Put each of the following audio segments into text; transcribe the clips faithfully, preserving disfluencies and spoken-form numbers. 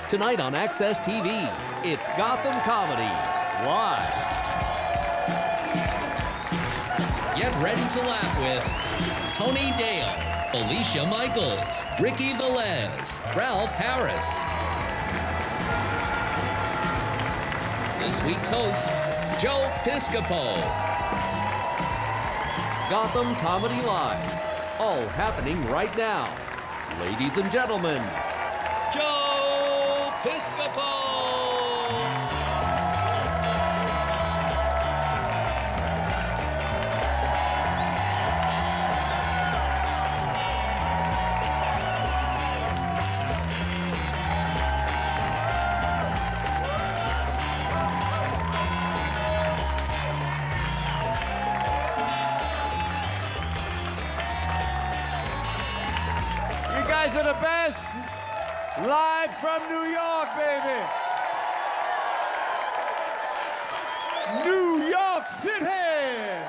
Tonight on Access T V, it's Gotham Comedy Live. Get ready to laugh with Tony Deyo, Felicia Michaels, Ricky Velez, Ralph Harris. This week's host, Joe Piscopo. Gotham Comedy Live. All happening right now. Ladies and gentlemen, Joe Piscopo! You guys are the best. Live from New York, baby. New York City.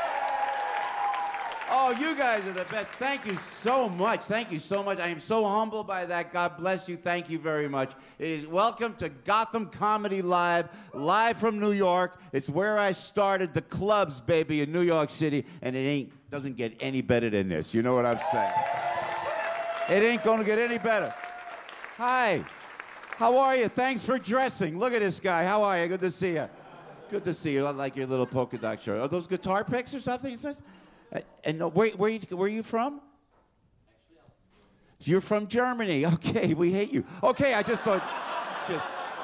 Oh, you guys are the best. Thank you so much. Thank you so much. I am so humbled by that. God bless you. Thank you very much. It is welcome to Gotham Comedy Live, live from New York. It's where I started the clubs, baby, in New York City, and it ain't doesn't get any better than this. You know what I'm saying? It ain't gonna get any better. Hi, how are you? Thanks for dressing. Look at this guy. How are you? Good to see you. Good to see you. I like your little polka dot shirt. Are those guitar picks or something? And uh, where, where, you, where are you from? You're from Germany. Okay, we hate you. Okay, I just thought, just,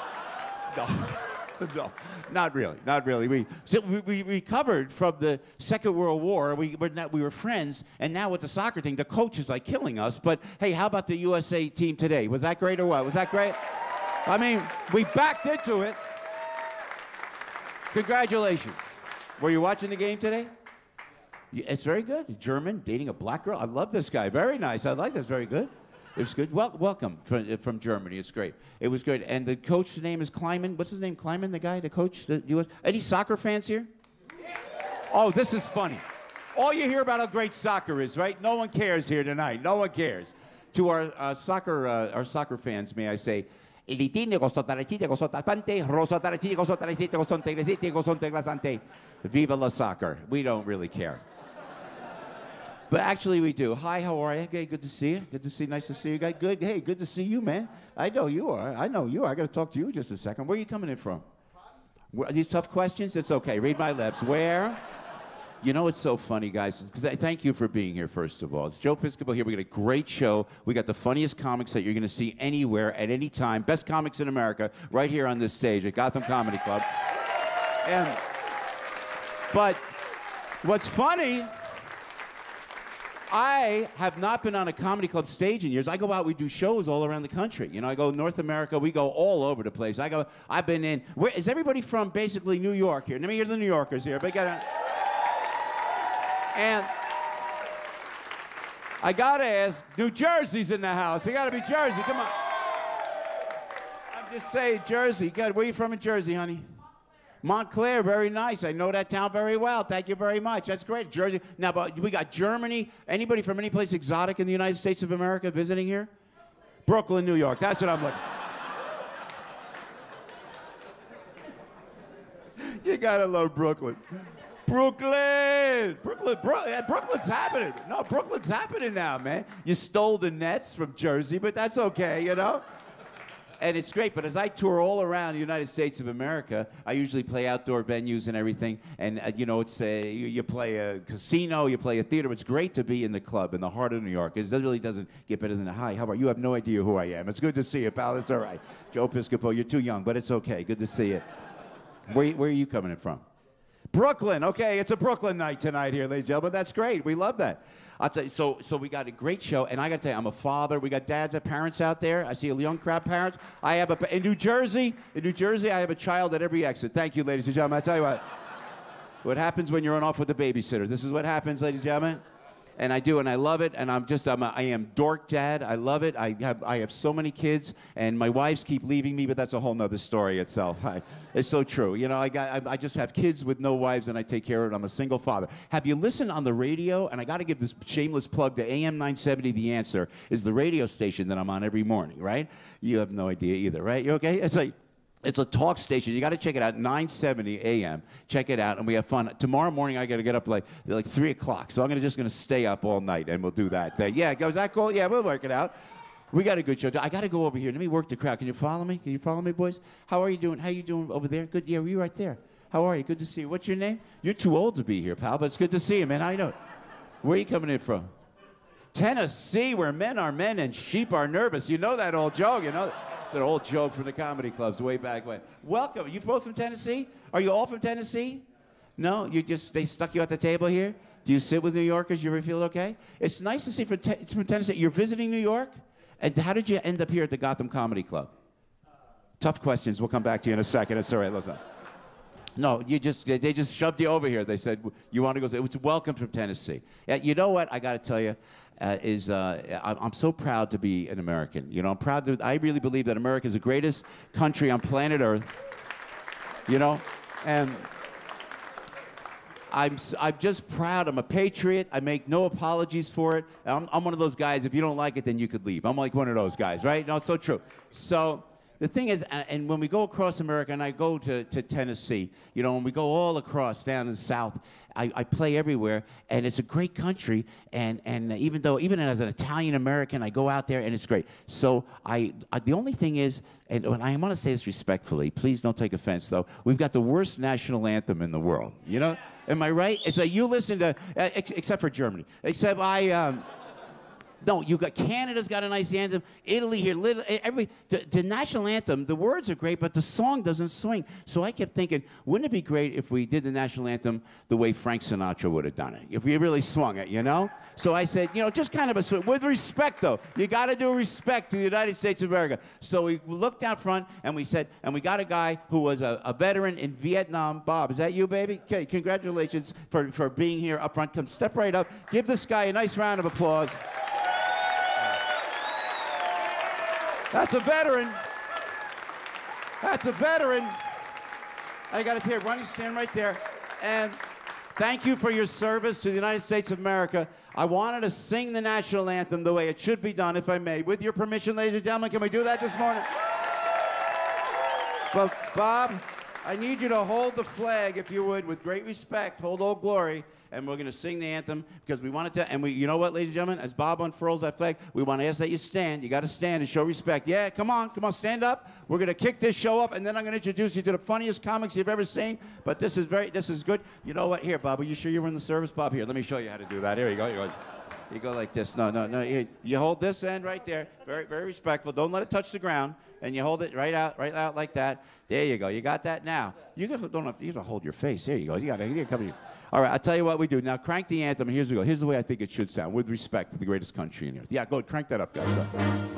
no, no, not really, not really. We, so we, we recovered from the Second World War. We were, not, we were friends, and now with the soccer thing, the coach is like killing us. But hey, how about the U S A team today? Was that great or what? Was that great? I mean, we backed into it. Congratulations. Were you watching the game today? It's very good. German, dating a black girl. I love this guy. Very nice. I like this. Very good. It was good. Well, welcome from, from Germany. It's great. It was good. And the coach's name is Kleiman. What's his name? Kleiman, the guy, the coach, the U S. Any soccer fans here? Oh, this is funny. All you hear about how great soccer is, right? No one cares here tonight. No one cares. To our uh, soccer, uh, our soccer fans, may I say, viva la soccer. We don't really care. But actually, we do. Hi, how are you? Hey, good to see you. Good to see you. Nice to see you guys. Good. Hey, good to see you, man. I know you are. I know you are. I got to talk to you just a second. Where are you coming in from? Where, are these tough questions? It's okay. Read my lips. Where? You know, it's so funny, guys. Th thank you for being here, first of all. It's Joe Piscopo here. We got a great show. We got the funniest comics that you're going to see anywhere at any time. Best comics in America right here on this stage at Gotham Comedy Club. And, but what's funny, I have not been on a comedy club stage in years. I go out, we do shows all around the country. You know, I go North America, we go all over the place. I go, I've been in, where, is everybody from basically New York here? Let me hear the New Yorkers here. But got and I gotta ask, New Jersey's in the house. You gotta be Jersey, come on. I'm just saying, Jersey. God, where are you from in Jersey, honey? Montclair, very nice. I know that town very well. Thank you very much. That's great. Jersey. Now, but we got Germany. Anybody from any place exotic in the United States of America visiting here? Brooklyn, New York. That's what I'm looking for. You gotta love Brooklyn. Brooklyn! Brooklyn, Bro Brooklyn's happening. No, Brooklyn's happening now, man. You stole the Nets from Jersey, but that's okay, you know? And it's great, but as I tour all around the United States of America, I usually play outdoor venues and everything. And, uh, you know, it's a, you, you play a casino, you play a theater. It's great to be in the club in the heart of New York. It really doesn't get better than a hi. How are you? You have no idea who I am. It's good to see you, pal. It's all right. Joe Piscopo, you're too young, but it's okay. Good to see you. Where, where are you coming in from? Brooklyn. Okay, it's a Brooklyn night tonight here, ladies and gentlemen. That's great. We love that. I'll tell you, so, so we got a great show, and I got to tell you, I'm a father. We got dads and parents out there. I see a young crowd parents. I have a, in New Jersey, in New Jersey, I have a child at every exit. Thank you, ladies and gentlemen. I tell you what, what happens when you're on off with the babysitter. This is what happens, ladies and gentlemen. and I do, and I love it, and I'm just, I'm a, I am dork dad. I love it. I have, I have so many kids, and my wives keep leaving me, but that's a whole nother story itself. I, it's so true. You know, I got, I, I just have kids with no wives, and I take care of it. I'm a single father. Have you listened on the radio? And I got to give this shameless plug to A M nine seventy. The Answer is the radio station that I'm on every morning, right? You have no idea either, right? You okay? It's like, it's a talk station. You got to check it out, nine seventy A M Check it out, and we have fun. Tomorrow morning, I got to get up like like three o'clock, so I'm gonna just gonna stay up all night, and we'll do that. Uh, yeah, goes that cool? Yeah, we'll work it out. We got a good show. I got to go over here. Let me work the crowd. Can you follow me? Can you follow me, boys? How are you doing? How you doing over there? Good. Yeah, you right there. How are you? Good to see you. What's your name? You're too old to be here, pal, but it's good to see you, man. How you doing? Where are you coming in from? Tennessee, where men are men and sheep are nervous. You know that old joke, you know? It's an old joke from the comedy clubs way back when. Welcome. You both from Tennessee? Are you all from Tennessee? No? You just, they stuck you at the table here? Do you sit with New Yorkers? You ever feel okay? It's nice to see from, te from Tennessee. You're visiting New York? And how did you end up here at the Gotham Comedy Club? Tough questions. We'll come back to you in a second. It's all right. Listen. No, you just, they just shoved you over here. They said, you want to go? It's welcome from Tennessee. Yeah, you know what? I got to tell you, uh, is uh, I'm so proud to be an American. You know, I'm proud to, I really believe that America is the greatest country on planet Earth. You know, and I'm, I'm just proud. I'm a patriot. I make no apologies for it. I'm, I'm one of those guys, if you don't like it, then you could leave. I'm like one of those guys, right? No, it's so true. So the thing is, and when we go across America, and I go to, to Tennessee, you know, when we go all across down in the South, I, I play everywhere, and it's a great country, and, and even though, even as an Italian-American, I go out there, and it's great. So I, I the only thing is, and I want to say this respectfully, please don't take offense, though, we've got the worst national anthem in the world, you know? Am I right? It's like you listen to, uh, ex except for Germany, except I, um, no, you got Canada's got a nice anthem. Italy here, little, every the, the national anthem. The words are great, but the song doesn't swing. So I kept thinking, wouldn't it be great if we did the national anthem the way Frank Sinatra would have done it? If we really swung it, you know. So I said, you know, just kind of a swing with respect, though. You got to do respect to the United States of America. So we looked out front and we said, and we got a guy who was a, a veteran in Vietnam. Bob, is that you, baby? Okay, congratulations for for being here up front. Come step right up. Give this guy a nice round of applause. That's a veteran. That's a veteran. I got to tell you, Ronnie, stand right there. And thank you for your service to the United States of America. I wanted to sing the national anthem the way it should be done, if I may. With your permission, ladies and gentlemen, can we do that this morning? Well, Bob, I need you to hold the flag, if you would, with great respect. Hold Old Glory. And we're going to sing the anthem because we wanted to. And we, you know what, ladies and gentlemen? As Bob unfurls that flag, we want to ask that you stand. You got to stand and show respect. Yeah, come on, come on, stand up. We're going to kick this show up, and then I'm going to introduce you to the funniest comics you've ever seen. But this is very, this is good. You know what? Here, Bob, are you sure you were in the service, Bob? Here, let me show you how to do that. Here you go. You go, you go like this. No, no, no. You, you hold this end right there. Very, very respectful. Don't let it touch the ground. And you hold it right out, right out like that. There you go. You got that now. You don't have, you don't hold your face. There you go. You got to come here. All right, I'll tell you what we do. Now crank the anthem, and here's we go. Here's the way I think it should sound, with respect to the greatest country in earth. Yeah, go ahead, crank that up, guys. Go.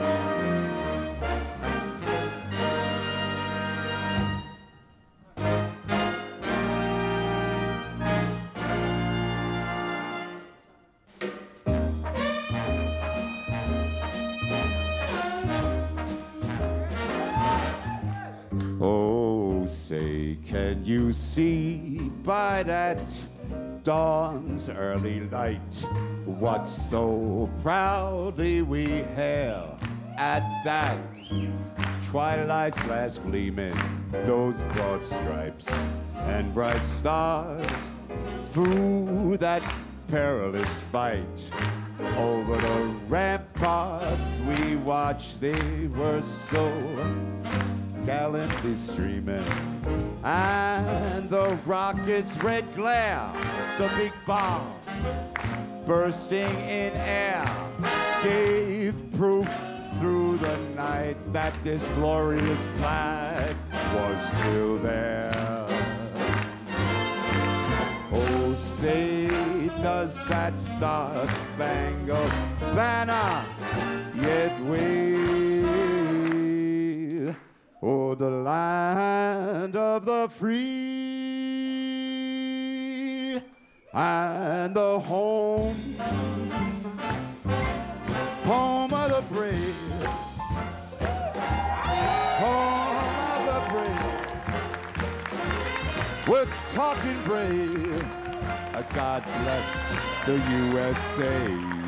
Oh, say, can you see by that dawn's early light what so proudly we hail at that twilight's last gleaming, those broad stripes and bright stars through that perilous fight? Over the ramparts we watched, they were so gallantly streaming, and the rocket's red glare, the big bomb bursting in air, gave proof through the night that this glorious flag was still there. Oh, say, does that star-spangled banner yet wave? Oh, the land of the free and the home We're talking brave. Uh, God bless the U S A.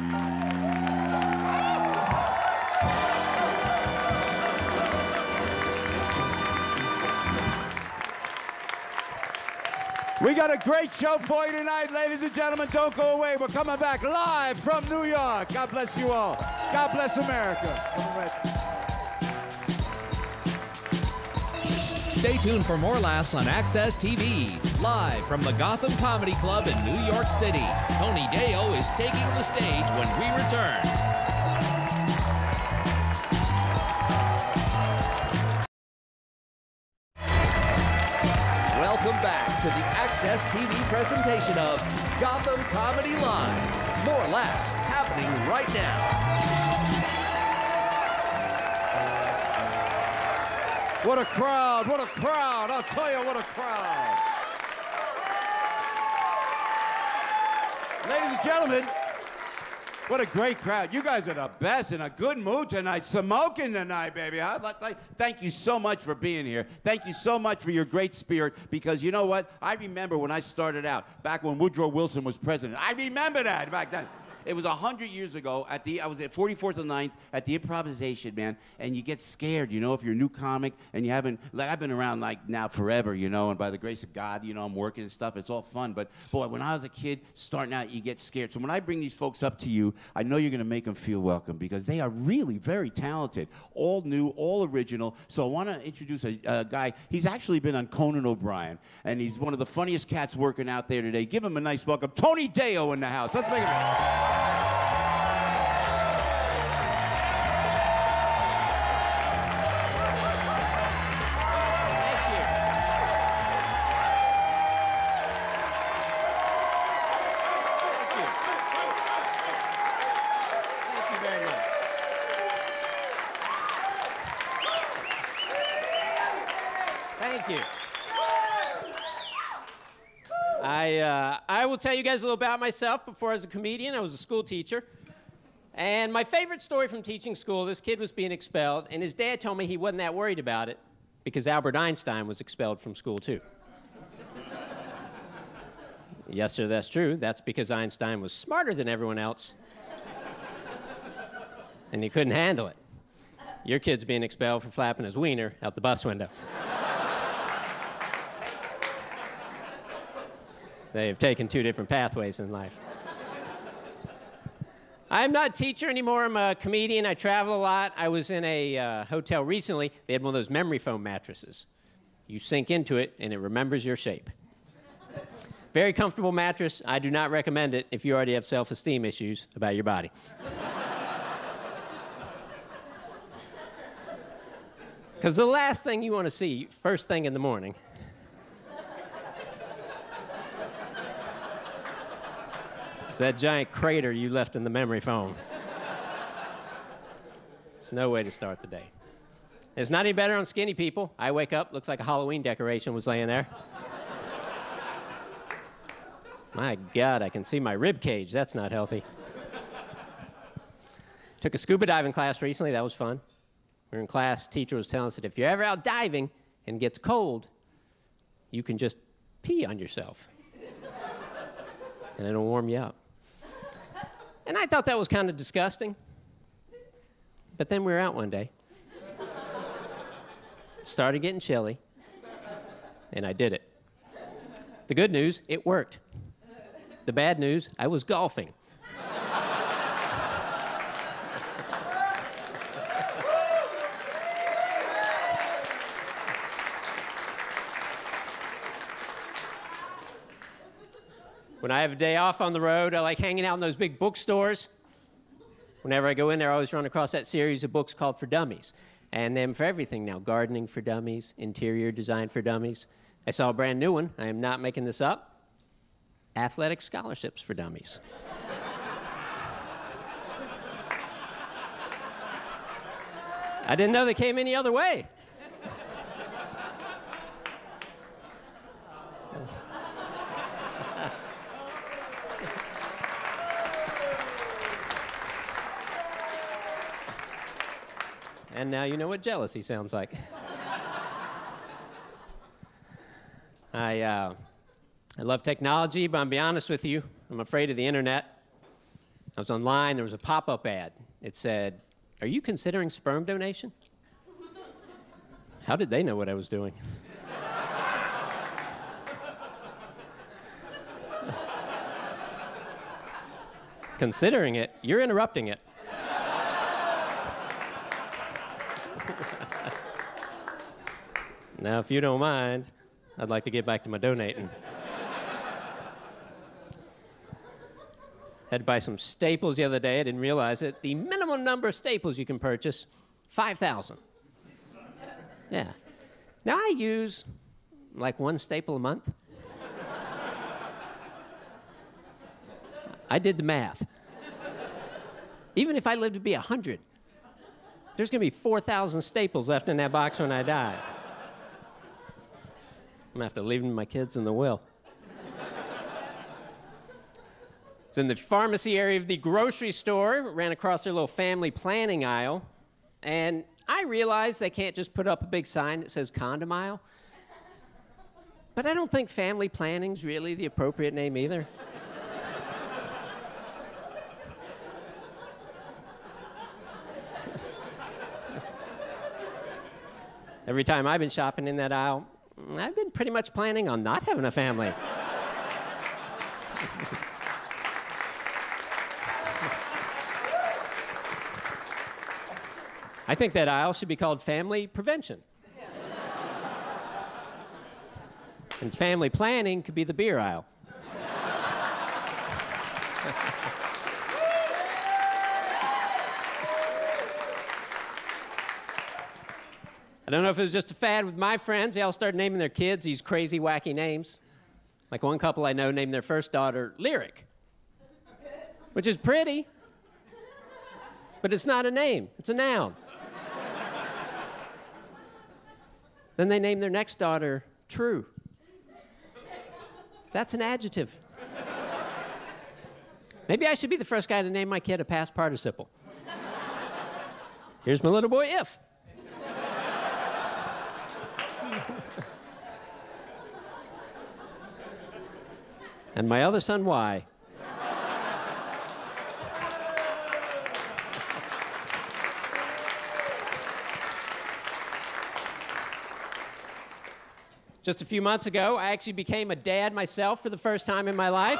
We got a great show for you tonight, ladies and gentlemen. Don't go away. We're coming back live from New York. God bless you all. God bless America. Stay tuned for more laughs on Access T V. Live from the Gotham Comedy Club in New York City, Tony Deyo is taking the stage when we return. Welcome back to the Access T V presentation of Gotham Comedy Live. More laughs happening right now. What a crowd, what a crowd. I'll tell you, what a crowd. Ladies and gentlemen, what a great crowd. You guys are the best, in a good mood tonight. Smoking tonight, baby. I'd like to thank you so much for being here. Thank you so much for your great spirit, because you know what? I remember when I started out, back when Woodrow Wilson was president. I remember that back then. It was a hundred years ago. At the I was at forty-fourth and ninth at the improvisation, man, and you get scared, you know, if you're a new comic and you haven't. Like, I've been around like now forever, you know, and by the grace of God, you know, I'm working and stuff. It's all fun, but boy, when I was a kid starting out, you get scared. So when I bring these folks up to you, I know you're going to make them feel welcome, because they are really very talented, all new, all original. So I want to introduce a, a guy. He's actually been on Conan O'Brien, and he's one of the funniest cats working out there today. Give him a nice welcome, Tony Deyo in the house. Let's make him. I, uh, I will tell you guys a little about myself. Before I was a comedian, I was a school teacher. And my favorite story from teaching school, this kid was being expelled, and his dad told me he wasn't that worried about it because Albert Einstein was expelled from school too. Yes, sir, that's true. That's because Einstein was smarter than everyone else, and he couldn't handle it. Your kid's being expelled for flapping his wiener out the bus window. They've taken two different pathways in life. I'm not a teacher anymore. I'm a comedian. I travel a lot. I was in a uh, hotel recently. They had one of those memory foam mattresses. You sink into it, and it remembers your shape. Very comfortable mattress. I do not recommend it if you already have self-esteem issues about your body. Because the last thing you want to see first thing in the morning is that giant crater you left in the memory foam. It's no way to start the day. It's not any better on skinny people. I wake up, looks like a Halloween decoration was laying there. My God, I can see my rib cage. That's not healthy. Took a scuba diving class recently. That was fun. We were in class. Teacher was telling us that if you're ever out diving and it gets cold, you can just pee on yourself. And it'll warm you up. And I thought that was kind of disgusting. But then we were out one day. It started getting chilly. And I did it. The good news, it worked. The bad news, I was golfing. When I have a day off on the road, I like hanging out in those big bookstores. Whenever I go in there, I always run across that series of books called For Dummies. And then for everything now, gardening for dummies, interior design for dummies. I saw a brand new one. I am not making this up. Athletic scholarships for dummies. I didn't know they came any other way. And now you know what jealousy sounds like. I, uh, I love technology, but I'll be honest with you, I'm afraid of the internet. I was online, there was a pop-up ad. It said, "Are you considering sperm donation?" How did they know what I was doing? Considering it? You're interrupting it. Now, if you don't mind, I'd like to get back to my donating. Had to buy some staples the other day. I didn't realize it. The minimum number of staples you can purchase, five thousand. Yeah. Now I use like one staple a month. I did the math. Even if I live to be one hundred, there's going to be four thousand staples left in that box when I die. I'm going to have to leave them to my kids in the will. It's in the pharmacy area of the grocery store, ran across their little family planning aisle, and I realized they can't just put up a big sign that says condom aisle. But I don't think family planning's really the appropriate name either. Every time I've been shopping in that aisle, I've been pretty much planning on not having a family. I think that aisle should be called family prevention. And family planning could be the beer aisle. I don't know if it was just a fad with my friends. They all started naming their kids these crazy, wacky names. Like one couple I know named their first daughter Lyric, which is pretty, but it's not a name. It's a noun. Then they named their next daughter True. That's an adjective. Maybe I should be the first guy to name my kid a past participle. Here's my little boy If. And my other son Y. Just a few months ago, I actually became a dad myself for the first time in my life.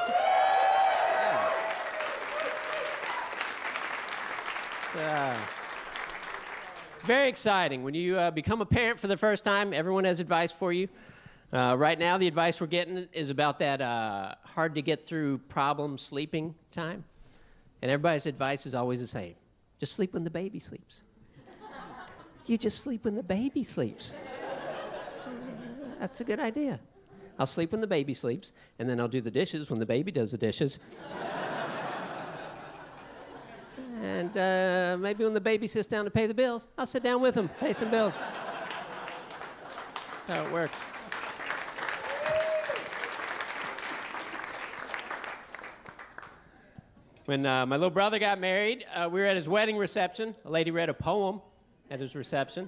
It's, uh, it's very exciting. When you uh, become a parent for the first time, everyone has advice for you. Uh, right now, the advice we're getting is about that uh, hard-to-get-through problem sleeping time. And everybody's advice is always the same. Just sleep when the baby sleeps. You just sleep when the baby sleeps. That's a good idea. I'll sleep when the baby sleeps, and then I'll do the dishes when the baby does the dishes. And uh, maybe when the baby sits down to pay the bills, I'll sit down with him, pay some bills. That's how it works. When uh, my little brother got married, uh, we were at his wedding reception. A lady read a poem at his reception.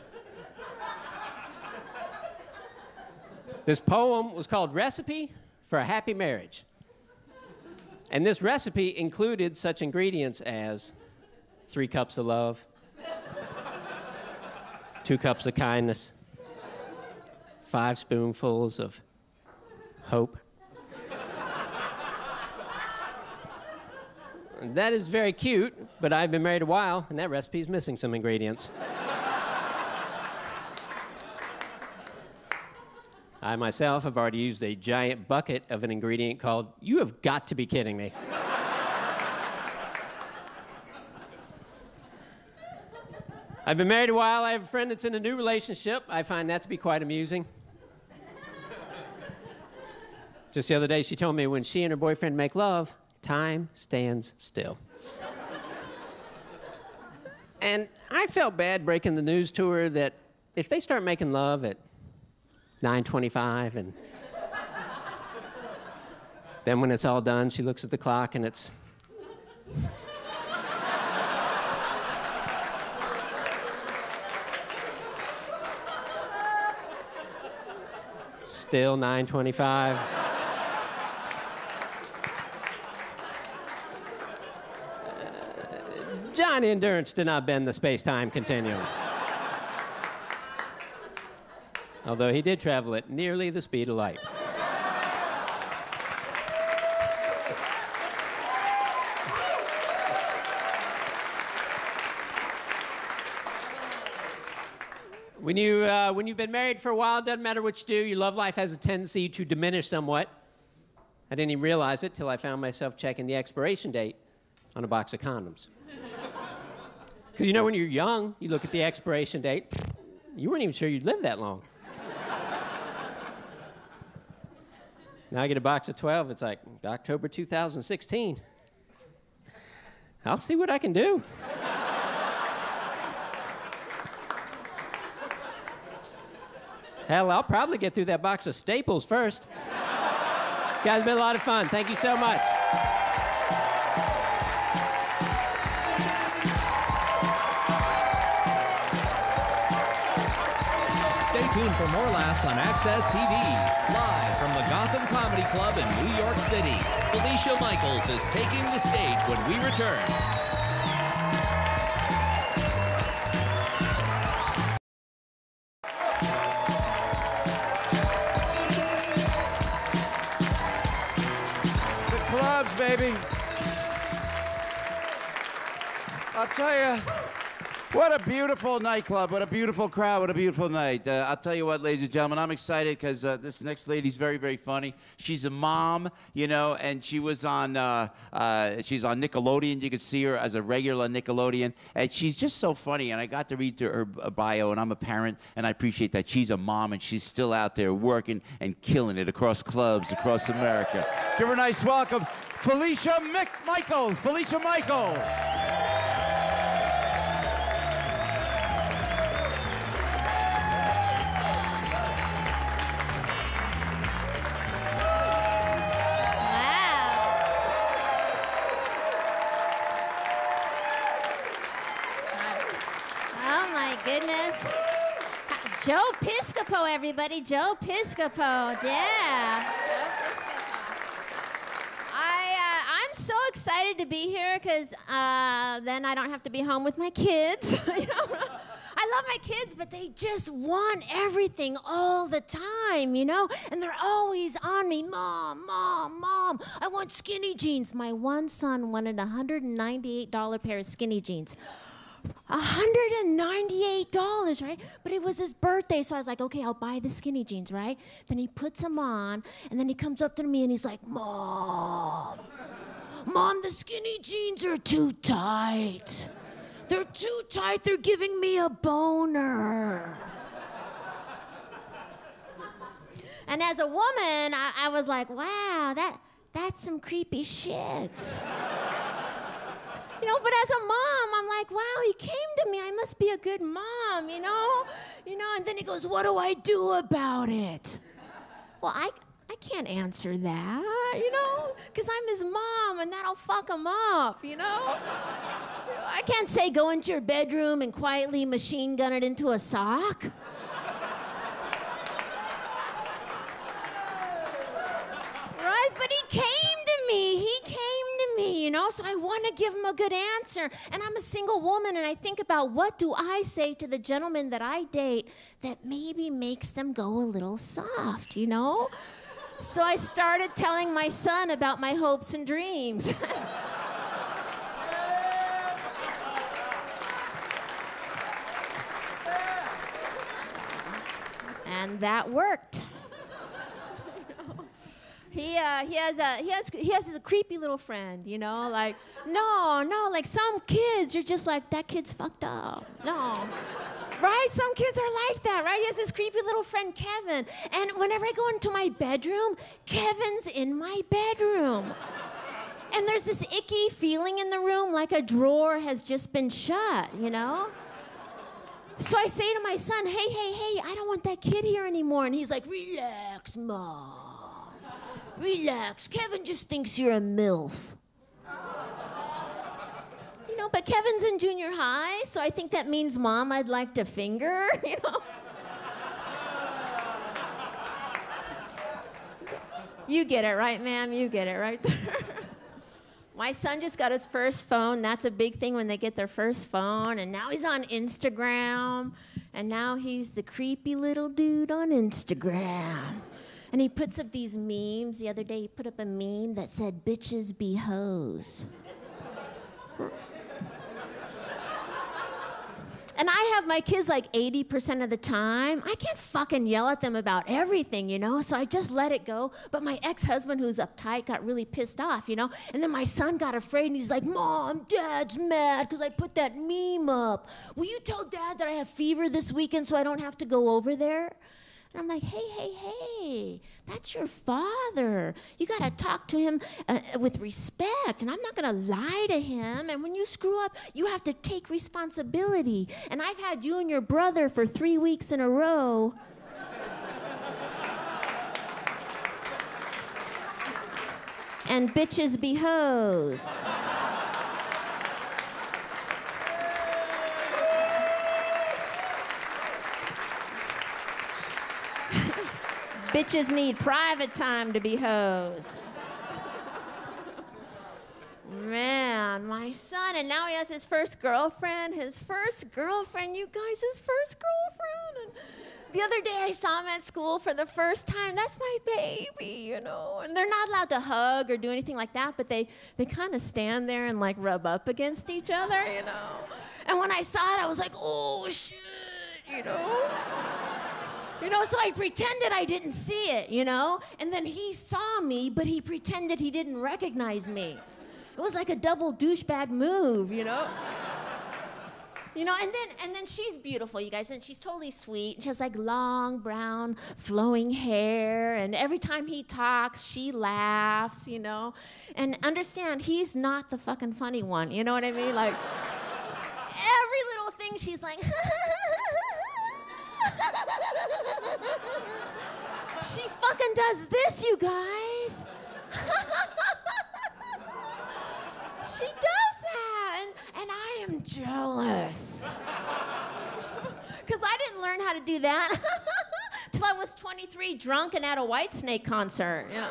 This poem was called Recipe for a Happy Marriage. And this recipe included such ingredients as three cups of love, two cups of kindness, five spoonfuls of hope. That is very cute, but I've been married a while, and that recipe is missing some ingredients. I myself have already used a giant bucket of an ingredient called, you have got to be kidding me. I've been married a while. I have a friend that's in a new relationship. I find that to be quite amusing. Just the other day, she told me when she and her boyfriend make love, time stands still. And I felt bad breaking the news to her that if they start making love at nine twenty-five, and then when it's all done, she looks at the clock and it's it's Still nine twenty-five. Johnny Endurance did not bend the space-time continuum. Although he did travel at nearly the speed of light. When, you, uh, when you've been married for a while, it doesn't matter what you do, your love life has a tendency to diminish somewhat. I didn't even realize it till I found myself checking the expiration date on a box of condoms. Because you know, when you're young, you look at the expiration date, you weren't even sure you'd live that long. Now I get a box of twelve, it's like October two thousand sixteen. I'll see what I can do. Hell, I'll probably get through that box of Staples first. Guys, it's been a lot of fun. Thank you so much. Stay tuned for more laughs on Access T V. Live from the Gotham Comedy Club in New York City, Felicia Michaels is taking the stage when we return. Clubs, baby. I'll tell you, what a beautiful nightclub, what a beautiful crowd, what a beautiful night. Uh, I'll tell you what, ladies and gentlemen, I'm excited because uh, this next lady's very, very funny. She's a mom, you know, and she was on, uh, uh, she's on Nickelodeon. You could see her as a regular Nickelodeon, and she's just so funny, and I got to read to her bio, and I'm a parent, and I appreciate that she's a mom, and she's still out there working and killing it across clubs across America. Give her a nice welcome, Felicia Mick Michaels. Felicia Michaels. Goodness. Joe Piscopo, everybody. Joe Piscopo. Yeah. Joe Piscopo. I, uh, I'm so excited to be here because uh, then I don't have to be home with my kids. You know? I love my kids, but they just want everything all the time, you know? And they're always on me. Mom, mom, mom, I want skinny jeans. My one son wanted a one hundred ninety-eight dollar pair of skinny jeans. one hundred ninety-eight dollars, right? But it was his birthday, so I was like, okay, I'll buy the skinny jeans, right? Then he puts them on, and then he comes up to me and he's like, Mom, Mom, the skinny jeans are too tight. They're too tight, they're giving me a boner. And as a woman, I, I was like, wow, that that's some creepy shit. You know, but as a mom, I'm like, wow, he came to me. I must be a good mom, you know? You know, and then he goes, what do I do about it? Well, I, I can't answer that, you know? Because I'm his mom, and that'll fuck him up, you know? You know, I can't say go into your bedroom and quietly machine gun it into a sock. Right? But he came to me. He came to me, you know? So I want to give him a good answer. And I'm a single woman, and I think about what do I say to the gentleman that I date that maybe makes them go a little soft, you know? So I started telling my son about my hopes and dreams. And that worked. He, uh, he has a he has he has a creepy little friend, you know, like no no like some kids you're just like that kid's fucked up, no, right? Some kids are like that, right? He has this creepy little friend Kevin, and whenever I go into my bedroom, Kevin's in my bedroom, and there's this icky feeling in the room, like a drawer has just been shut, you know. So I say to my son, hey hey hey, I don't want that kid here anymore, and he's like, relax, Mom. Relax, Kevin just thinks you're a MILF. You know, but Kevin's in junior high, so I think that means Mom I'd like to finger, you know? You get it, right, ma'am? You get it right there. My son just got his first phone. That's a big thing when they get their first phone. And now he's on Instagram. And now he's the creepy little dude on Instagram. And he puts up these memes. The other day he put up a meme that said, bitches be hoes. And I have my kids like eighty percent of the time. I can't fucking yell at them about everything, you know? So I just let it go. But my ex-husband, who's uptight, got really pissed off, you know? And then my son got afraid and he's like, Mom, Dad's mad because I put that meme up. Will you tell Dad that I have fever this weekend so I don't have to go over there? And I'm like, hey, hey, hey, that's your father. You gotta talk to him uh, with respect, and I'm not gonna lie to him. And when you screw up, you have to take responsibility. And I've had you and your brother for three weeks in a row. And bitches be hoes. Bitches need private time to be hoes. Man, my son, and now he has his first girlfriend. His first girlfriend, you guys, his first girlfriend. And the other day I saw him at school for the first time. That's my baby, you know. And they're not allowed to hug or do anything like that, but they, they kind of stand there and like rub up against each other, you know. And when I saw it, I was like, oh, shit, you know. You know, so I pretended I didn't see it, you know? And then he saw me, but he pretended he didn't recognize me. It was like a double douchebag move, you know? You know, and then and then she's beautiful, you guys, and she's totally sweet. She has like long, brown, flowing hair, and every time he talks, she laughs, you know? And understand, he's not the fucking funny one, you know what I mean? Like, every little thing she's like, she fucking does this, you guys. She does that, and, and I am jealous. Because I didn't learn how to do that till I was twenty-three, drunk and at a Whitesnake concert, you know.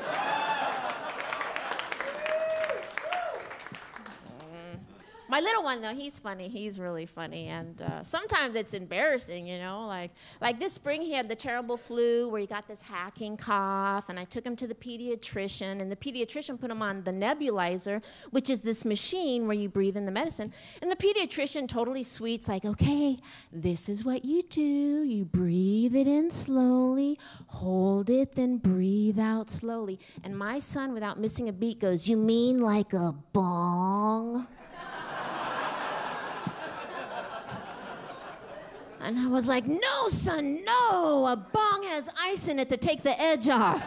My little one, though, he's funny. He's really funny. And uh, sometimes it's embarrassing, you know. Like, like this spring, he had the terrible flu where he got this hacking cough. And I took him to the pediatrician. And the pediatrician put him on the nebulizer, which is this machine where you breathe in the medicine. And the pediatrician, totally sweet's like, okay, this is what you do. You breathe it in slowly, hold it, then breathe out slowly. And my son, without missing a beat, goes, you mean like a bong? And I was like, no, son, no. A bong has ice in it to take the edge off.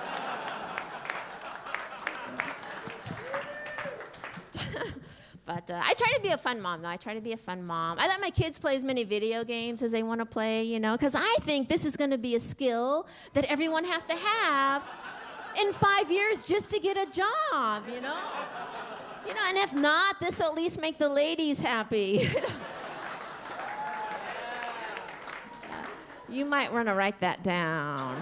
But uh, I try to be a fun mom, though. I try to be a fun mom. I let my kids play as many video games as they want to play, you know, because I think this is going to be a skill that everyone has to have in five years just to get a job, you know? You know, and if not, this will at least make the ladies happy. You might want to write that down.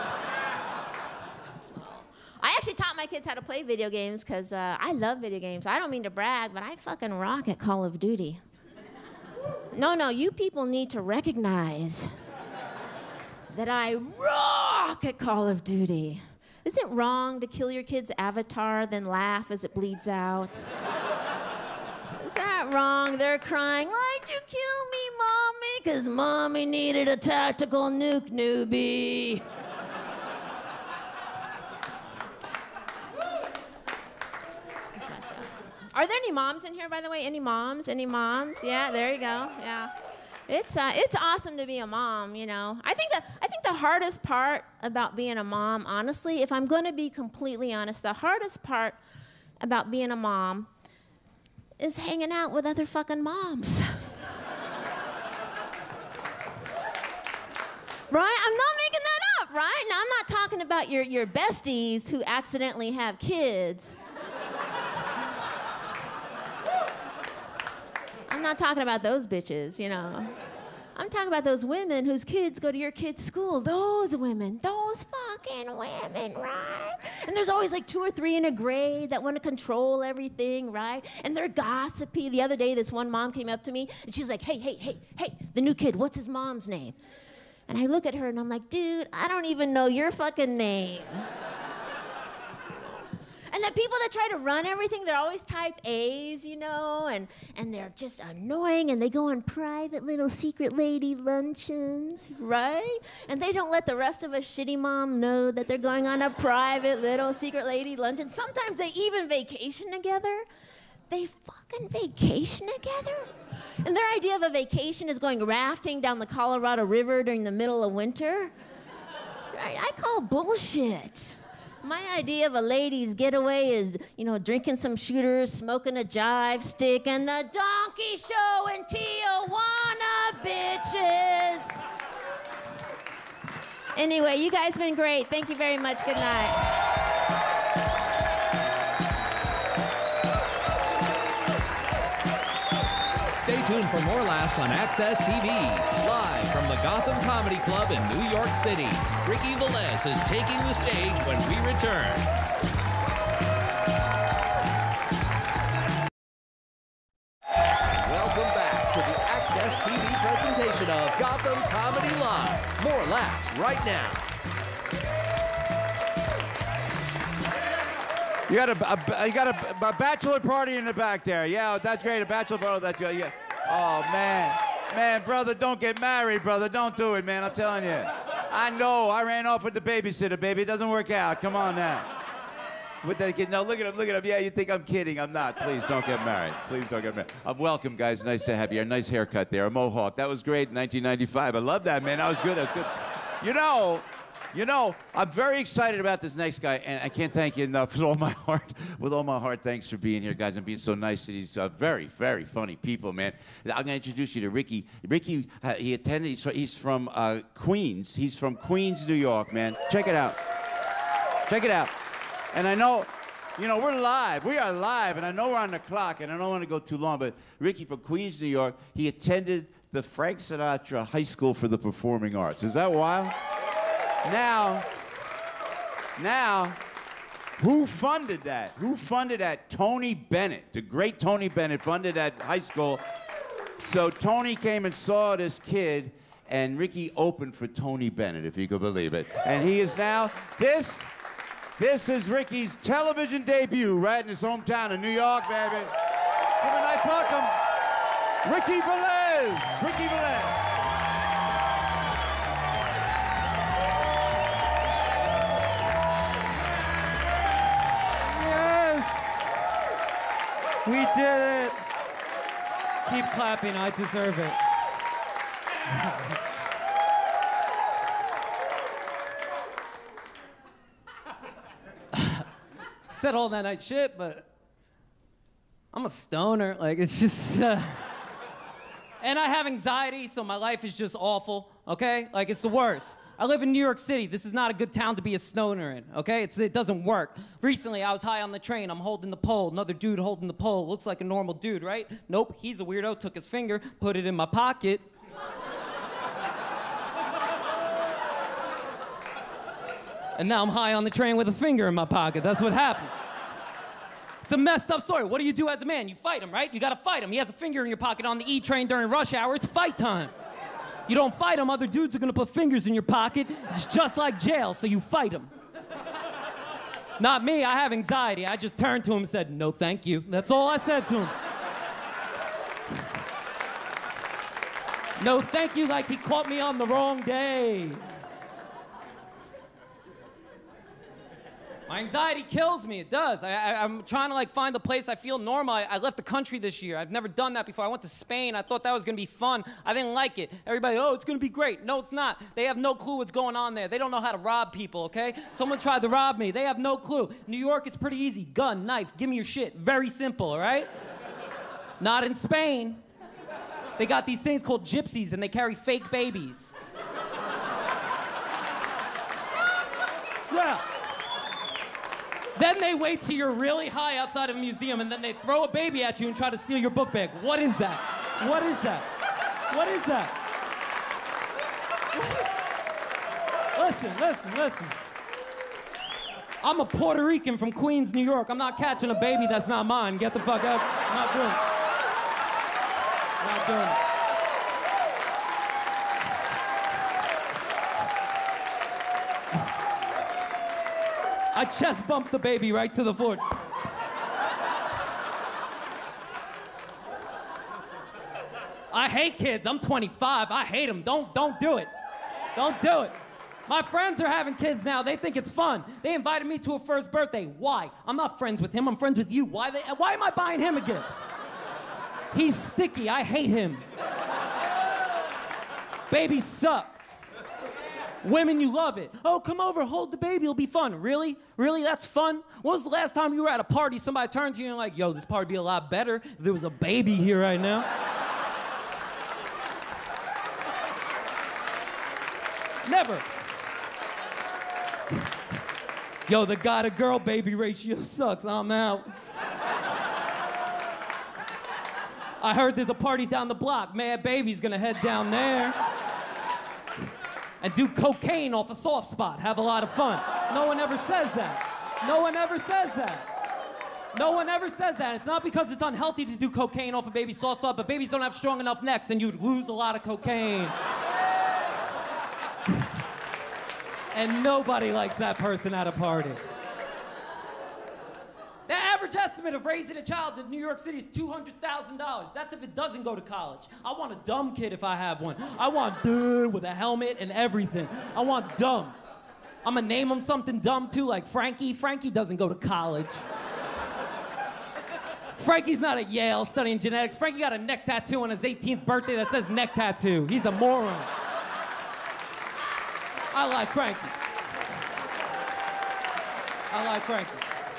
I actually taught my kids how to play video games because uh, I love video games. I don't mean to brag, but I fucking rock at Call of Duty. No, no, you people need to recognize that I rock at Call of Duty. Is it wrong to kill your kid's avatar, then laugh as it bleeds out? Is that wrong? They're crying, why'd you kill me, Mommy? Because Mommy needed a tactical nuke, newbie. Are there any moms in here, by the way? Any moms? Any moms? Yeah, there you go. Yeah. It's uh, it's awesome to be a mom, you know. I think that I think the hardest part about being a mom, honestly, if I'm going to be completely honest, the hardest part about being a mom is hanging out with other fucking moms. Right? I'm not making that up, right? Now, I'm not talking about your, your besties who accidentally have kids. I'm not talking about those bitches, you know. I'm talking about those women whose kids go to your kid's school. Those women, those fucking women, right? And there's always like two or three in a grade that want to control everything, right? And they're gossipy. The other day, this one mom came up to me, and she's like, hey, hey, hey, hey, the new kid, what's his mom's name? And I look at her, and I'm like, dude, I don't even know your fucking name. And the people that try to run everything, they're always type A's, you know, and, and they're just annoying, and they go on private little secret lady luncheons, right? And they don't let the rest of us shitty mom know that they're going on a private little secret lady luncheon. Sometimes they even vacation together. They fucking vacation together? And their idea of a vacation is going rafting down the Colorado River during the middle of winter. Right? I call bullshit. My idea of a ladies' getaway is, you know, drinking some shooters, smoking a jive stick, and the donkey show in Tijuana, bitches. Anyway, you guys been great. Thank you very much. Good night. Stay tuned for more laughs on Access T V. Live from the Gotham Comedy Club in New York City, Ricky Velez is taking the stage when we return. Welcome back to the Access T V presentation of Gotham Comedy Live. More laughs right now. You got a, a you got a, a bachelor party in the back there. Yeah, that's great. A bachelor party. That's yeah. Oh man, man, brother, don't get married, brother. Don't do it, man. I'm telling you. I know. I ran off with the babysitter, baby. It doesn't work out. Come on now. With that kid. No, look at him. Look at him. Yeah, you think I'm kidding? I'm not. Please don't get married. Please don't get married. I'm welcome, guys. Nice to have you. A nice haircut there. A mohawk. That was great in nineteen ninety-five. I love that, man. That was good. That was good. You know. You know, I'm very excited about this next guy, and I can't thank you enough with all my heart. With all my heart, thanks for being here, guys, and being so nice to these uh, very, very funny people, man. I'm going to introduce you to Ricky. Ricky, uh, he attended, he's, he's from uh, Queens. He's from Queens, New York, man. Check it out. Check it out. And I know, you know, we're live. We are live, and I know we're on the clock, and I don't want to go too long, but Ricky from Queens, New York, he attended the Frank Sinatra High School for the Performing Arts. Is that wild? Now, now, who funded that? Who funded that? Tony Bennett, the great Tony Bennett funded that high school. So Tony came and saw this kid, and Ricky opened for Tony Bennett, if you could believe it. And he is now, this, this is Ricky's television debut right in his hometown of New York, baby. Give him a nice welcome. Ricky Velez, Ricky Velez. We did it. Keep clapping, I deserve it. Said all that nice shit, but I'm a stoner. Like, it's just, uh... and I have anxiety, so my life is just awful, okay? Like, it's the worst. I live in New York City. This is not a good town to be a stoner in, okay? It's, it doesn't work. Recently, I was high on the train. I'm holding the pole. Another dude holding the pole. Looks like a normal dude, right? Nope, he's a weirdo. Took his finger, put it in my pocket. And now I'm high on the train with a finger in my pocket. That's what happened. It's a messed up story. What do you do as a man? You fight him, right? You gotta fight him. He has a finger in your pocket on the E train during rush hour. It's fight time. You don't fight them, other dudes are gonna put fingers in your pocket. It's just like jail, so you fight them. Not me, I have anxiety. I just turned to him and said, no thank you. That's all I said to him. No thank you, like he caught me on the wrong day. My anxiety kills me, it does. I, I, I'm trying to like find a place I feel normal. I, I left the country this year. I've never done that before. I went to Spain. I thought that was gonna be fun. I didn't like it. Everybody, oh, it's gonna be great. No, it's not. They have no clue what's going on there. They don't know how to rob people, okay? Someone tried to rob me. They have no clue. New York, it's pretty easy. Gun, knife, give me your shit. Very simple, all right? Not in Spain. They got these things called gypsies and they carry fake babies. Yeah. Then they wait till you're really high outside of a museum and then they throw a baby at you and try to steal your book bag. What is that? What is that? What is that? Listen, listen, listen. I'm a Puerto Rican from Queens, New York. I'm not catching a baby that's not mine. Get the fuck out. I'm not doing it. I'm not doing it. I chest bumped the baby right to the floor. I hate kids. I'm twenty-five. I hate them. Don't, don't do it. Don't do it. My friends are having kids now. They think it's fun. They invited me to a first birthday. Why? I'm not friends with him. I'm friends with you. Why, they, why am I buying him a gift? He's sticky. I hate him. Babies suck. Women, you love it. Oh, come over, hold the baby, it'll be fun. Really? Really? That's fun? When was the last time you were at a party, somebody turned to you and like, yo, this party would be a lot better if there was a baby here right now? Never. Yo, the guy to girl baby ratio sucks. I'm out. I heard there's a party down the block. Mad Baby's gonna head down there and do cocaine off a soft spot. Have a lot of fun. No one ever says that. No one ever says that. No one ever says that. It's not because it's unhealthy to do cocaine off a baby's soft spot, but babies don't have strong enough necks and you'd lose a lot of cocaine. And nobody likes that person at a party. The average estimate of raising a child in New York City is two hundred thousand dollars. That's if it doesn't go to college. I want a dumb kid if I have one. I want dude with a helmet and everything. I want dumb. I'm gonna name him something dumb too, like Frankie. Frankie doesn't go to college. Frankie's not at Yale studying genetics. Frankie got a neck tattoo on his eighteenth birthday that says neck tattoo. He's a moron. I like Frankie. I like Frankie.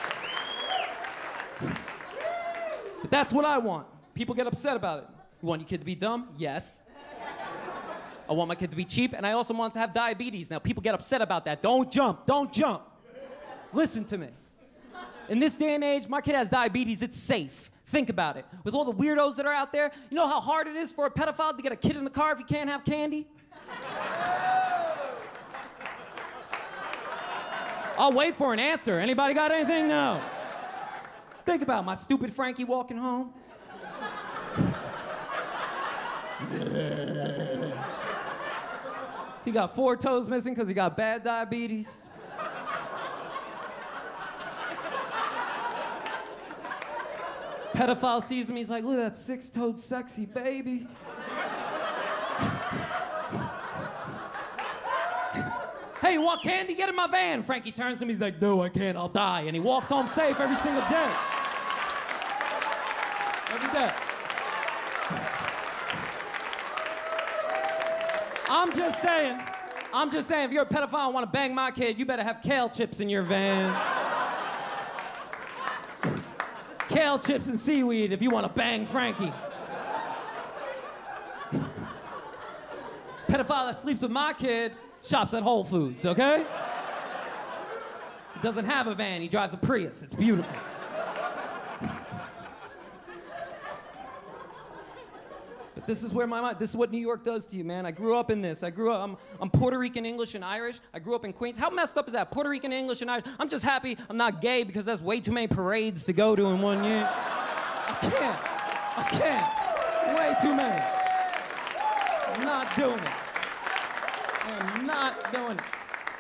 But that's what I want. People get upset about it. You want your kid to be dumb? Yes. I want my kid to be cheap, and I also want to have diabetes. Now, people get upset about that. Don't jump. Don't jump. Listen to me. In this day and age, my kid has diabetes. It's safe. Think about it. With all the weirdos that are out there, you know how hard it is for a pedophile to get a kid in the car if he can't have candy? I'll wait for an answer. Anybody got anything? No. Think about my stupid Frankie walking home. He got four toes missing because he got bad diabetes. Pedophile sees me, he's like, look at that six-toed sexy baby. Hey, you want candy? Get in my van. Frankie turns to me, he's like, no, I can't, I'll die. And he walks home safe every single day. Every day. I'm just saying, I'm just saying, if you're a pedophile and want to bang my kid, you better have kale chips in your van. Kale chips and seaweed if you want to bang Frankie. Pedophile that sleeps with my kid shops at Whole Foods, okay? He doesn't have a van, he drives a Prius. It's beautiful. But this is where my mind, this is what New York does to you, man. I grew up in this. I grew up, I'm, I'm Puerto Rican, English, and Irish. I grew up in Queens. How messed up is that? Puerto Rican, English, and Irish. I'm just happy I'm not gay because that's way too many parades to go to in one year. I can't. I can't. Way too many. I'm not doing it. I'm not doing it.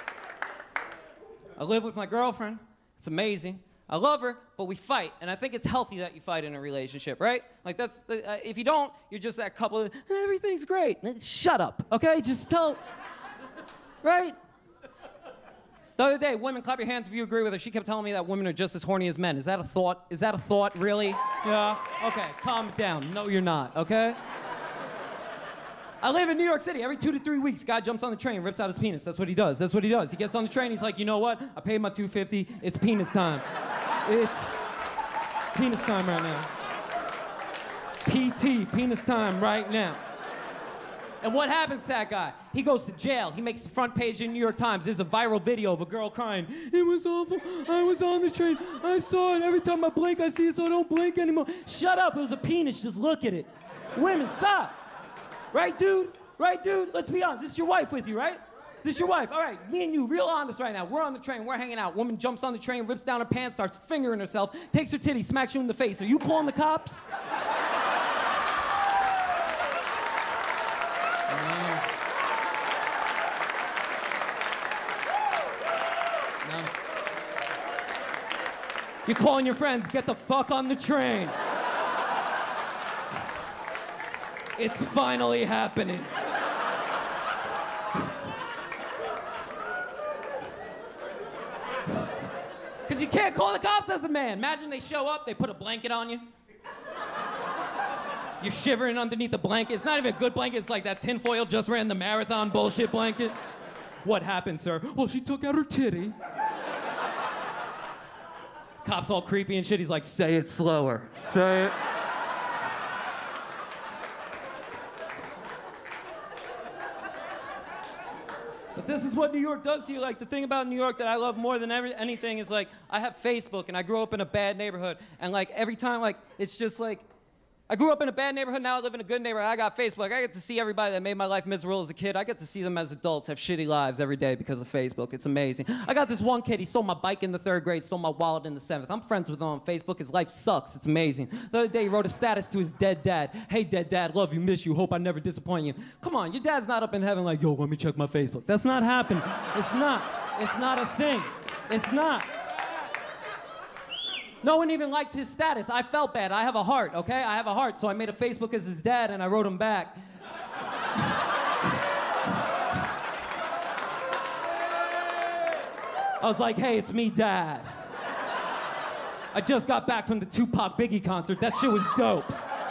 I live with my girlfriend. It's amazing. I love her, but we fight, and I think it's healthy that you fight in a relationship, right? Like that's, uh, if you don't, you're just that couple, that, everything's great. Shut up, okay? Just tell, right? The other day, women, clap your hands if you agree with her. She kept telling me that women are just as horny as men. Is that a thought? Is that a thought, really? Yeah? Okay, calm it down. No, you're not, okay? I live in New York City. Every two to three weeks, guy jumps on the train, rips out his penis. That's what he does. That's what he does. He gets on the train. He's like, you know what? I paid my two fifty. It's penis time. It's penis time right now. P T, penis time right now. And what happens to that guy? He goes to jail. He makes the front page in New York Times. There's a viral video of a girl crying. It was awful. I was on the train. I saw it. Every time I blink, I see it, so I don't blink anymore. Shut up. It was a penis. Just look at it. Women, stop. Right, dude? Right, dude? Let's be honest. This is your wife with you, right? This your wife? All right, me and you, real honest right now. We're on the train, we're hanging out. Woman jumps on the train, rips down her pants, starts fingering herself, takes her titty, smacks you in the face. Are you calling the cops? You're calling your friends, get the fuck on the train. It's finally happening. Because you can't call the cops as a man. Imagine they show up, they put a blanket on you. You're shivering underneath the blanket. It's not even a good blanket, it's like that tinfoil just ran the marathon bullshit blanket. What happened, sir? Well, she took out her titty. Cop's all creepy and shit. He's like, say it slower. Say it. But this is what New York does to you. Like, the thing about New York that I love more than every, anything is, like, I have Facebook, and I grew up in a bad neighborhood. And, like, every time, like, it's just, like, I grew up in a bad neighborhood, now I live in a good neighborhood. I got Facebook. I get to see everybody that made my life miserable as a kid. I get to see them as adults have shitty lives every day because of Facebook. It's amazing. I got this one kid, he stole my bike in the third grade, stole my wallet in the seventh. I'm friends with him on Facebook. His life sucks. It's amazing. The other day, he wrote a status to his dead dad. Hey, dead dad, love you, miss you, hope I never disappoint you. Come on, your dad's not up in heaven like, yo, let me check my Facebook. That's not happening. It's not. It's not a thing. It's not. No one even liked his status. I felt bad. I have a heart, okay? I have a heart, so I made a Facebook as his dad, and I wrote him back. I was like, hey, it's me, Dad. I just got back from the Tupac Biggie concert. That shit was dope.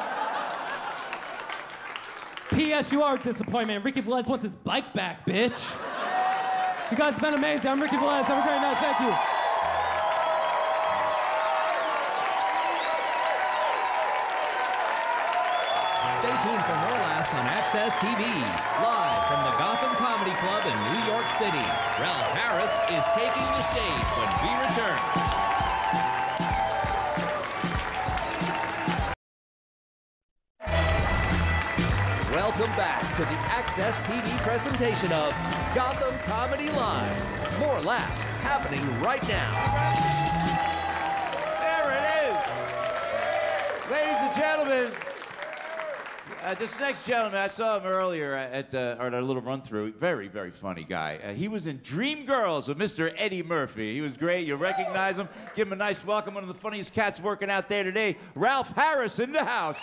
P S You are a disappointment. Ricky Velez wants his bike back, bitch. You guys have been amazing. I'm Ricky Velez. Have a great night. Thank you. Stay tuned for more laughs on Access T V. Live from the Gotham Comedy Club in New York City, Ralph Harris is taking the stage when we return. Welcome back to the Access T V presentation of Gotham Comedy Live. More laughs happening right now. There it is. Ladies and gentlemen, uh, this next gentleman, I saw him earlier at, uh, at a little run-through. Very, very funny guy. Uh, he was in Dreamgirls with Mister Eddie Murphy. He was great. You'll recognize him. Give him a nice welcome. One of the funniest cats working out there today, Ralph Harris in the house.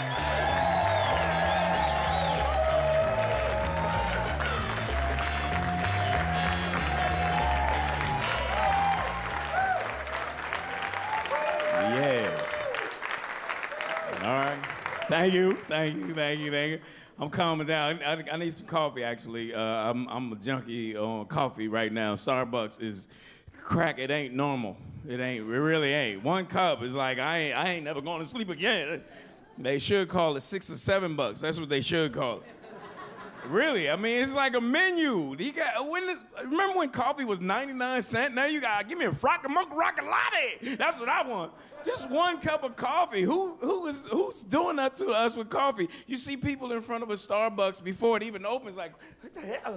Thank you, thank you, thank you, thank you. I'm calming down. I, I, I need some coffee, actually. Uh, I'm, I'm a junkie on coffee right now. Starbucks is crack. It ain't normal. It ain't. It really ain't. One cup is like I ain't. I ain't never going to sleep again. They should call it six or seven bucks. That's what they should call it. Really, I mean, it's like a menu. You got, when the, remember when coffee was ninety-nine cents? Now you got, give me a frock mocha rocket latte. That's what I want. Just one cup of coffee. Who, who is, who's doing that to us with coffee? You see people in front of a Starbucks before it even opens, like, what the hell?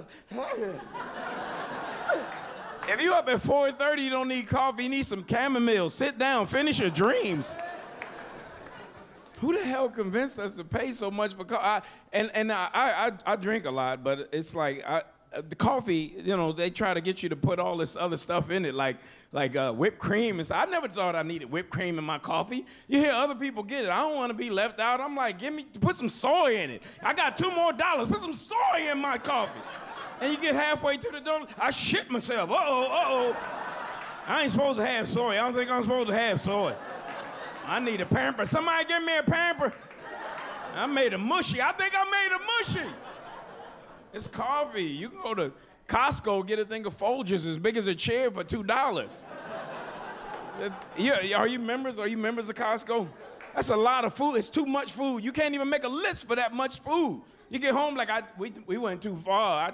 If you up at four thirty, you don't need coffee. You need some chamomile. Sit down. Finish your dreams. Who the hell convinced us to pay so much for coffee? And and I, I I drink a lot, but it's like I, the coffee. You know, they try to get you to put all this other stuff in it, like like uh, whipped cream and stuff. I never thought I needed whipped cream in my coffee. You hear other people get it. I don't want to be left out. I'm like, give me put some soy in it. I got two more dollars. Put some soy in my coffee. And you get halfway to the door, I shit myself. Uh oh, uh oh. I ain't supposed to have soy. I don't think I'm supposed to have soy. I need a pamper. Somebody give me a pamper. I made a mushy. I think I made a mushy. It's coffee. You can go to Costco, get a thing of Folgers as big as a chair for two dollars. Yeah, are you members? Are you members of Costco? That's a lot of food. It's too much food. You can't even make a list for that much food. You get home like, I, we, we went too far. I,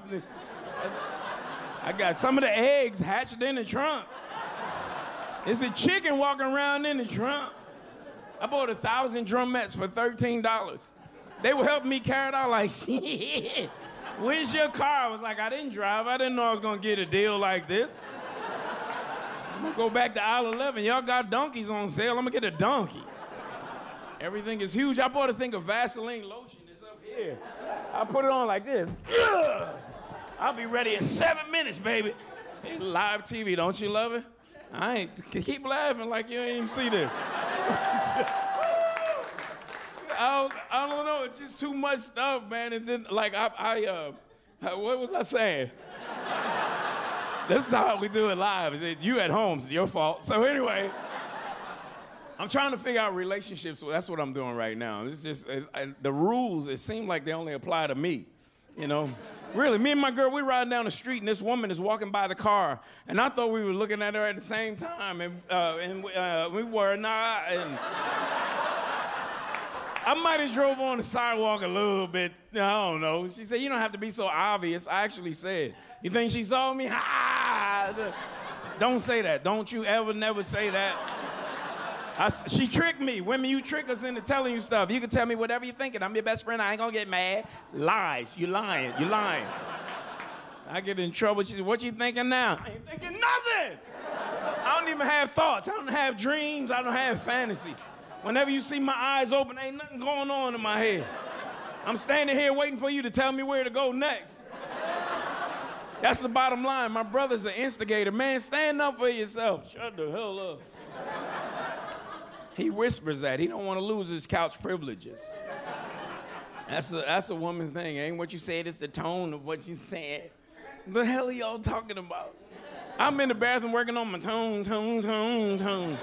I got some of the eggs hatched in the trunk. It's a chicken walking around in the trunk. I bought a thousand drumettes for thirteen dollars. They were helping me carry it out like, shit. Where's your car? I was like, I didn't drive. I didn't know I was gonna get a deal like this. I'm gonna go back to aisle eleven. Y'all got donkeys on sale. I'm gonna get a donkey. Everything is huge. I bought a thing of Vaseline lotion. It's up here. I put it on like this. Ugh. I'll be ready in seven minutes, baby. It's live T V, don't you love it? I ain't, keep laughing like you ain't even see this. I don't, I don't know, it's just too much stuff, man. It didn't, like, I, I, uh, what was I saying? This is how we do it live. Is it, you at home, it's your fault. So anyway, I'm trying to figure out relationships. So that's what I'm doing right now. It's just, it, I, the rules, it seem like they only apply to me, you know? Really, me and my girl, we riding down the street, and this woman is walking by the car, and I thought we were looking at her at the same time, and, uh, and uh, we were not. And I might have drove on the sidewalk a little bit. I don't know. She said, you don't have to be so obvious. I actually said, you think she saw me? Ha! Don't say that. Don't you ever, never say that. I, she tricked me. Women, you trick us into telling you stuff. You can tell me whatever you're thinking. I'm your best friend. I ain't gonna get mad. Lies. You lying. You lying. I get in trouble. She said, what you thinking now? I ain't thinking nothing. I don't even have thoughts. I don't have dreams. I don't have fantasies. Whenever you see my eyes open, ain't nothing going on in my head. I'm standing here waiting for you to tell me where to go next. That's the bottom line. My brother's an instigator. Man, stand up for yourself. Shut the hell up. He whispers that. He don't want to lose his couch privileges. That's a, that's a woman's thing. Ain't what you said, it's the tone of what you said. What the hell are y'all talking about? I'm in the bathroom working on my tone, tone, tone, tone.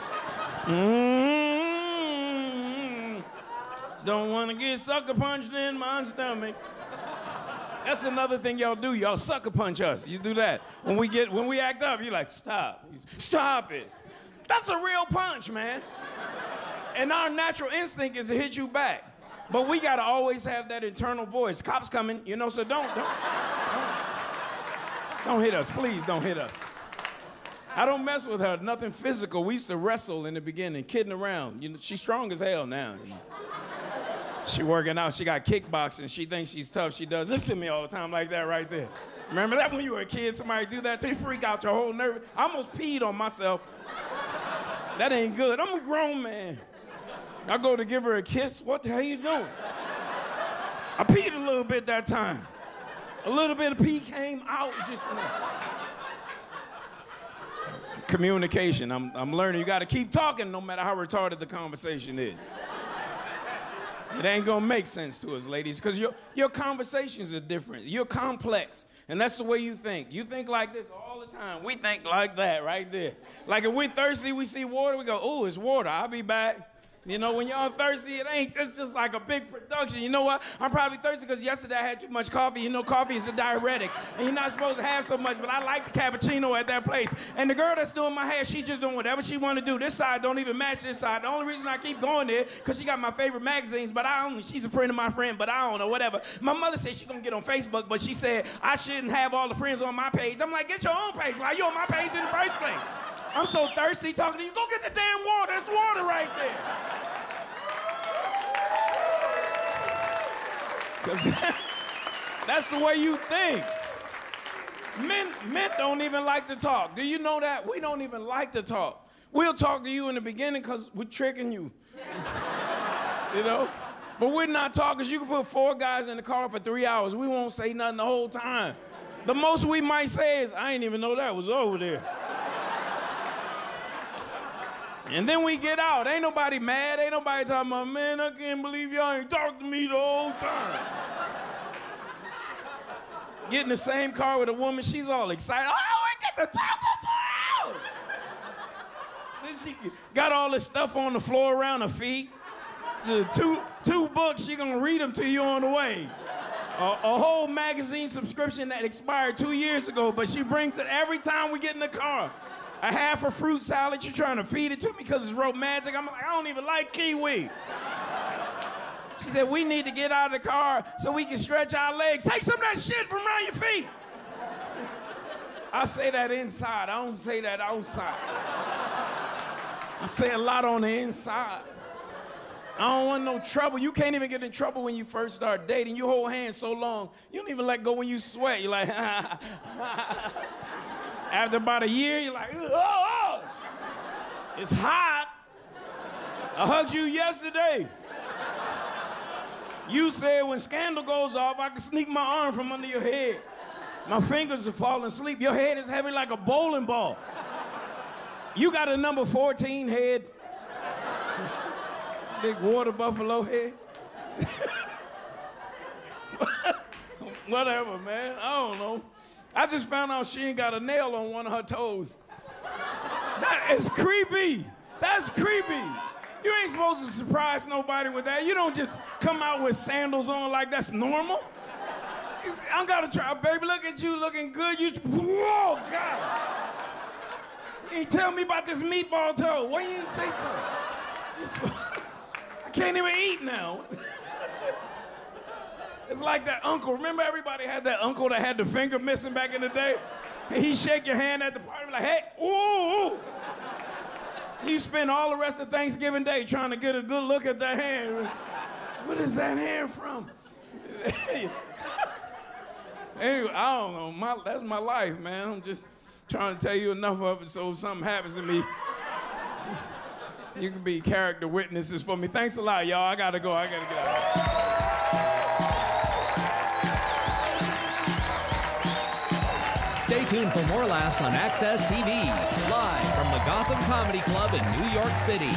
Mm-hmm. Don't want to get sucker punched in my stomach. That's another thing y'all do. Y'all sucker punch us. You do that. When we get, when we act up, you're like, stop. Stop it. That's a real punch, man. And our natural instinct is to hit you back. But we gotta always have that internal voice. Cops coming, you know, so don't, don't, don't, don't hit us, please don't hit us. I don't mess with her, nothing physical. We used to wrestle in the beginning, kidding around. You know, she's strong as hell now. You know. She working out, she got kickboxing, she thinks she's tough, she does this to me all the time like that right there. Remember that when you were a kid, somebody do that, they freak out your whole nerve. I almost peed on myself. That ain't good, I'm a grown man. I go to give her a kiss, what the hell you doing? I peed a little bit that time. A little bit of pee came out just enough. Communication, I'm, I'm learning you gotta keep talking no matter how retarded the conversation is. It ain't gonna make sense to us, ladies, because your, your conversations are different. You're complex, and that's the way you think. You think like this all the time. We think like that right there. Like if we're thirsty, we see water, we go, oh, it's water, I'll be back. You know, when y'all thirsty, it ain't, it's just like a big production. You know what? I'm probably thirsty because yesterday I had too much coffee. You know, coffee is a diuretic, and you're not supposed to have so much, but I like the cappuccino at that place. And the girl that's doing my hair, she just doing whatever she want to do. This side don't even match this side. The only reason I keep going there, because she got my favorite magazines, but I only, she's a friend of my friend, but I don't know, whatever. My mother said she gonna get on Facebook, but she said I shouldn't have all the friends on my page. I'm like, get your own page. Why you on my page in the first place? I'm so thirsty talking to you. Go get the damn water. It's water right there. Because that's, that's the way you think. Men, men don't even like to talk. Do you know that? We don't even like to talk. We'll talk to you in the beginning because we're tricking you. You know? But we're not talkers. You can put four guys in the car for three hours. We won't say nothing the whole time. The most we might say is, I didn't even know that was over there. And then we get out. Ain't nobody mad. Ain't nobody talking about, man, I can't believe y'all ain't talked to me the whole time. Get in the same car with a woman, she's all excited. Oh, we get to talk to you! Then she got all this stuff on the floor around her feet. Just two, two books, she gonna read them to you on the way. A, a whole magazine subscription that expired two years ago, but she brings it every time we get in the car. A half a fruit salad, you're trying to feed it to me because it's romantic. I'm like, I don't even like kiwi. She said, we need to get out of the car so we can stretch our legs. Take some of that shit from around your feet. I say that inside, I don't say that outside. I say a lot on the inside. I don't want no trouble. You can't even get in trouble when you first start dating. You hold hands so long, you don't even let go when you sweat. You're like, after about a year, you're like, oh, oh, it's hot. I hugged you yesterday. You said when Scandal goes off, I can sneak my arm from under your head. My fingers are falling asleep. Your head is heavy like a bowling ball. You got a number fourteen head. Big water buffalo head. Whatever, man. I don't know. I just found out she ain't got a nail on one of her toes. That is creepy. That's creepy. You ain't supposed to surprise nobody with that. You don't just come out with sandals on like that's normal. I gotta try, baby, look at you looking good. You, whoa, God. You ain't tell me about this meatball toe. Why you ain't say something? I can't even eat now. It's like that uncle. Remember everybody had that uncle that had the finger missing back in the day? And he shake your hand at the party like, hey, ooh, ooh. You spend all the rest of Thanksgiving Day trying to get a good look at that hand. What is that hand from? Anyway, I don't know. My, that's my life, man. I'm just trying to tell you enough of it so if something happens to me, you can be character witnesses for me. Thanks a lot, y'all. I gotta go. I gotta get out. Stay tuned for more laughs on Access T V, live from the Gotham Comedy Club in New York City.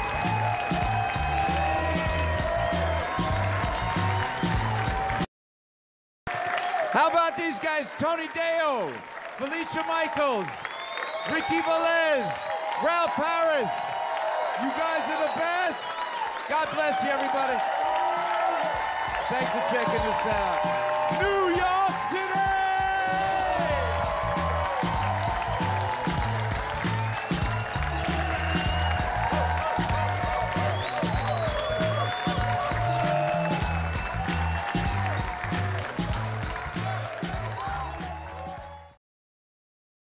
How about these guys? Tony Deyo, Felicia Michaels, Ricky Velez, Ralph Harris. You guys are the best. God bless you, everybody. Thanks for checking this out. New